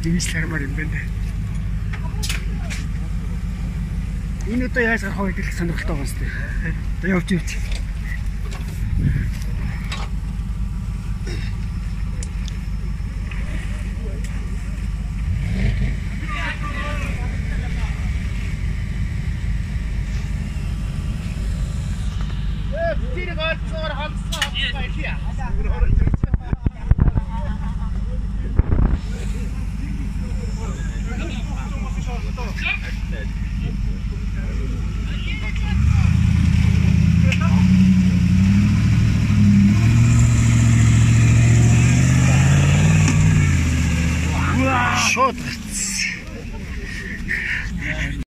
дэмжлэгмаар юм байна. Энэ одоо яаж гарах вэ гэх сонирхолтой байгаа юм шүү дээ. Одоо явж ивч. Тэр гацоор хамсаа хийя. Шот.